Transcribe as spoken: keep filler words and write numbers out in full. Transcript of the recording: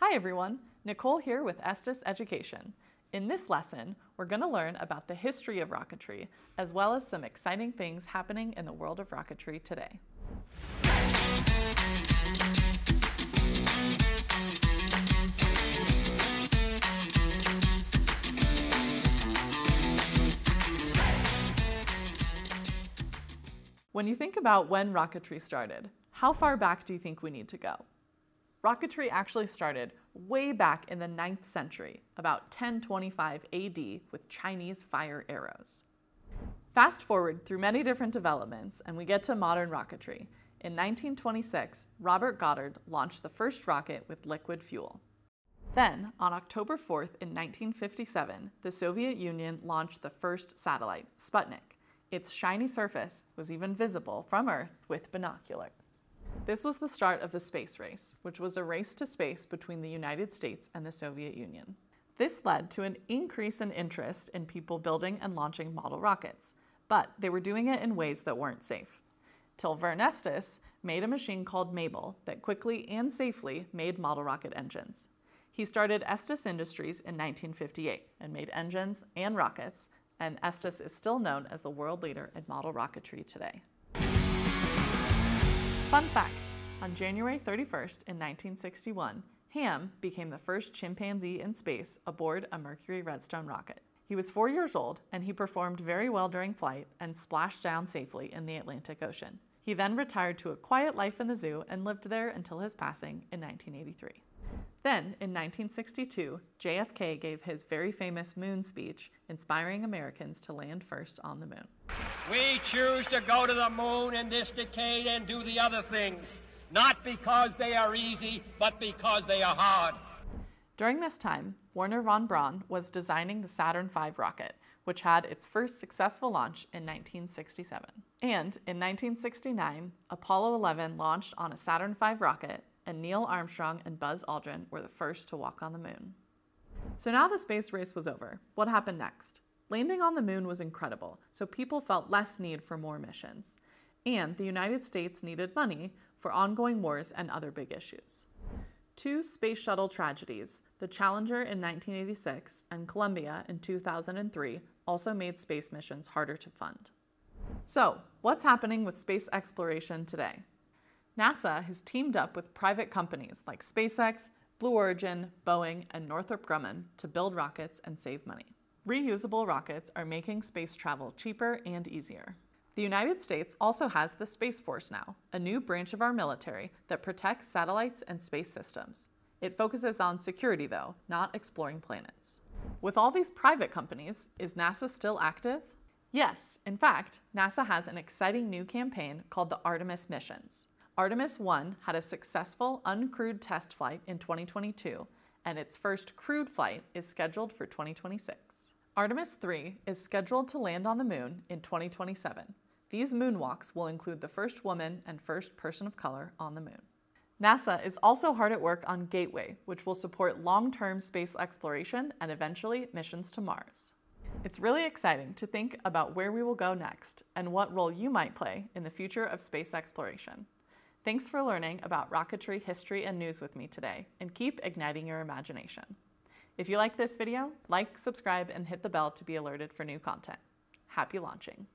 Hi everyone, Nicole here with Estes Education. In this lesson, we're going to learn about the history of rocketry, as well as some exciting things happening in the world of rocketry today. When you think about when rocketry started, how far back do you think we need to go? Rocketry actually started way back in the ninth century, about ten twenty-five A D, with Chinese fire arrows. Fast forward through many different developments, and we get to modern rocketry. In nineteen twenty-six, Robert Goddard launched the first rocket with liquid fuel. Then, on October fourth in nineteen fifty-seven, the Soviet Union launched the first satellite, Sputnik. Its shiny surface was even visible from Earth with binoculars. This was the start of the space race, which was a race to space between the United States and the Soviet Union. This led to an increase in interest in people building and launching model rockets, but they were doing it in ways that weren't safe. Till Vern Estes made a machine called Mabel that quickly and safely made model rocket engines. He started Estes Industries in nineteen fifty-eight and made engines and rockets, and Estes is still known as the world leader in model rocketry today. Fun fact, on January thirty-first in nineteen sixty-one, Ham became the first chimpanzee in space aboard a Mercury Redstone rocket. He was four years old, and he performed very well during flight and splashed down safely in the Atlantic Ocean. He then retired to a quiet life in the zoo and lived there until his passing in nineteen eighty-three. Then, in nineteen sixty-two, J F K gave his very famous moon speech, inspiring Americans to land first on the moon. We choose to go to the moon in this decade and do the other things, not because they are easy, but because they are hard. During this time, Wernher von Braun was designing the Saturn five rocket, which had its first successful launch in nineteen sixty-seven. And in nineteen sixty-nine, Apollo eleven launched on a Saturn five rocket, and Neil Armstrong and Buzz Aldrin were the first to walk on the moon. So now the space race was over. What happened next? Landing on the moon was incredible, so people felt less need for more missions. And the United States needed money for ongoing wars and other big issues. Two space shuttle tragedies, the Challenger in nineteen eighty-six and Columbia in two thousand three, also made space missions harder to fund. So, what's happening with space exploration today? NASA has teamed up with private companies like SpaceX, Blue Origin, Boeing, and Northrop Grumman to build rockets and save money. Reusable rockets are making space travel cheaper and easier. The United States also has the Space Force now, a new branch of our military that protects satellites and space systems. It focuses on security though, not exploring planets. With all these private companies, is NASA still active? Yes, in fact, NASA has an exciting new campaign called the Artemis missions. Artemis one had a successful uncrewed test flight in twenty twenty-two, and its first crewed flight is scheduled for twenty twenty-six. Artemis three is scheduled to land on the moon in twenty twenty-seven. These moonwalks will include the first woman and first person of color on the moon. NASA is also hard at work on Gateway, which will support long-term space exploration and eventually missions to Mars. It's really exciting to think about where we will go next and what role you might play in the future of space exploration. Thanks for learning about rocketry history and news with me today, and keep igniting your imagination. If you like this video, like, subscribe, and hit the bell to be alerted for new content. Happy launching!